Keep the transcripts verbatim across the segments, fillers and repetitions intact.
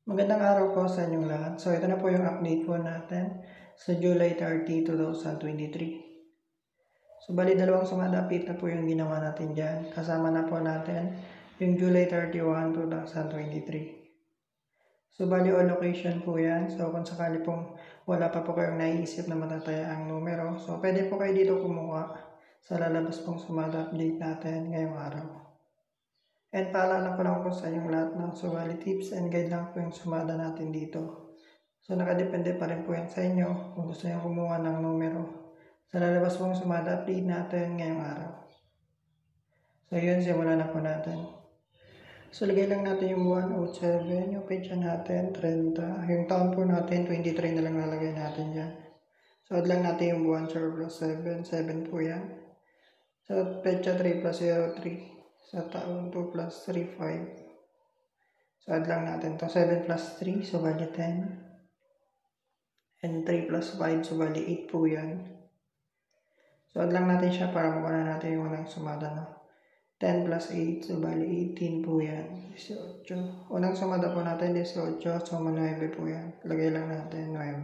Magandang araw po sa inyong lahat. So ito na po yung update po natin sa July thirtieth, twenty twenty-three. So bali dalawang sumada update na po yung ginawa natin dyan. Kasama na po natin yung July thirty-first, twenty twenty-three. So bali all location po yan. So kung sakali pong wala pa po kayong naiisip na matatayaang numero, so pwede po kayo dito kumuha sa lalabas pong sumada update natin ngayong araw. And paalala ko lang po sa inyong lahat na so bali tips and guide lang po yung sumada natin dito. So nakadepende pa rin po yan sa inyo kung gusto nyo kumuha ng numero sa lalabas pong sumada update natin ngayong araw. So yun, simulan na po natin. So lagay lang natin yung buwan oh seven, yung petsa natin thirty, yung taon po natin twenty-three na lang nalagay natin dyan. So add lang natin yung buwan zero plus seven, seven po yan. So petsa three plus zero, three. Sa taon two plus three, five. So add lang natin to seven plus three, so bali ten. And three plus five, so bali eight po yan. So add lang natin siya para makuha na natin yung unang sumada, no? ten plus eight, so bali eighteen po yan. eighteen. Unang sumada po natin eighteen, so nine po yan. Lagay lang natin nine.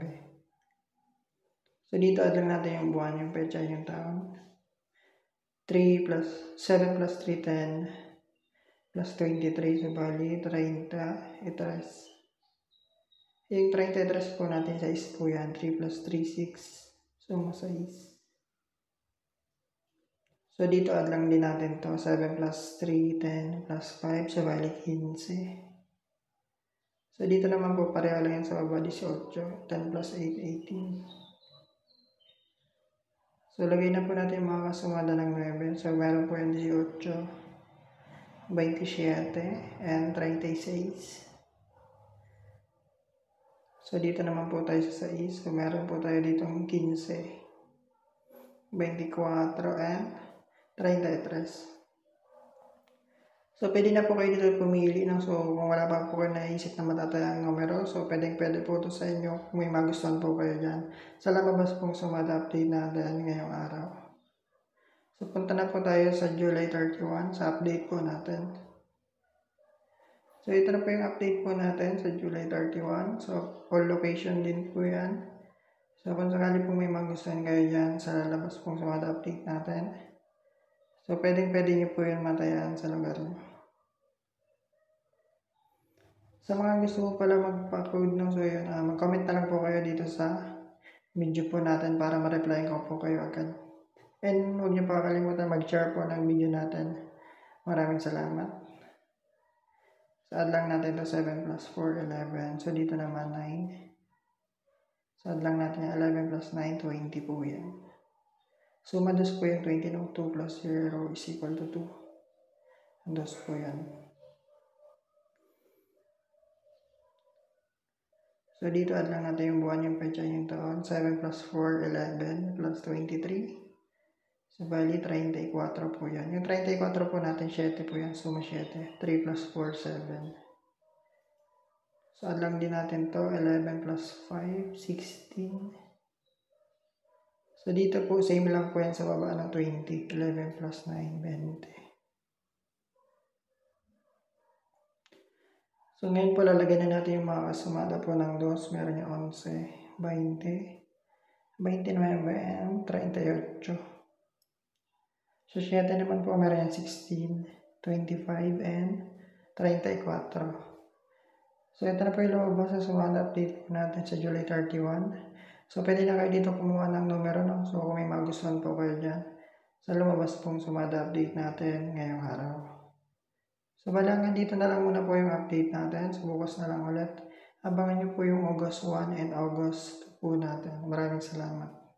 So dito add lang natin yung buwan, yung petsa, yung taon. three plus seven plus three, ten. Plus twenty-three, so bali thirty, itras. Yung thirty-three po natin sa is po yan, three plus three, six. So masais. So dito add lang din natin to, seven plus three, ten plus five, so bali fifteen. So dito naman po pareho lang yan sa baba, eighteen, ten plus eight, eighteen. So lagay na po natin yung mga kasumada ng nine. So meron po yung eighteen, twenty-seven, and thirty-six. So dito naman po tayo sa six. So meron po tayo dito fifteen, twenty-four, and thirty-three. So pwede na po kayo dito pumili. No? So kung wala pa po kayo naisip na matatayang numero, so pwede pwede po ito sa inyo kung may magustuhan po kayo dyan. Sa lamabas pong sumada update natin ngayong araw. So punta na po tayo sa July thirty-first sa update po natin. So ito na po yung update po natin sa July thirty-first. So all location din po yan. So kung sakali po may magustuhan kayo dyan sa lalabas pong sumada update natin, so pwedeng pwede nyo po yun matayaan sa lugar nyo. Sa mga gusto po pala magpa-code, no, so yun, uh, mag-comment na lang po kayo dito sa video po natin para ma-reply ko po kayo agad. And huwag nyo pa kalimutan mag-share po ng video natin. Maraming salamat. So add lang natin to seven plus four, eleven. So dito naman nine. So add lang natin yung eleven plus nine, twenty po yan. So mados po yung twenty, no? two plus zero is equal to two. Mados po yan. So dito add lang natin yung buwan, yung petsa, yung taon. seven plus four, eleven plus twenty-three. So bali thirty-four po yan. Yung thirty-four po natin, seven po yan. Suma seven. three plus four, seven. So add lang din natin to, eleven plus five, sixteen. So dito po, same lang po yan sa baba ng twenty. eleven plus nine, twenty. So ngayon po lalagyan na natin yung mga kasumada po ng two. Meron yung eleven, twenty, twenty-nine, and thirty-eight. So seven naman po meron yung sixteen, twenty-five, and thirty-four. So ito na po yung lumabas sa sumada update po natin sa July thirty-first. So pwede na kayo dito kumuha ng numero, no? So kung may magustuhan po kayo dyan sa lumabas pong sumada update natin ngayong araw. So balangan dito na lang muna po yung update natin. So bukas na lang ulit. Abangan nyo po yung August first and August two po natin. Maraming salamat.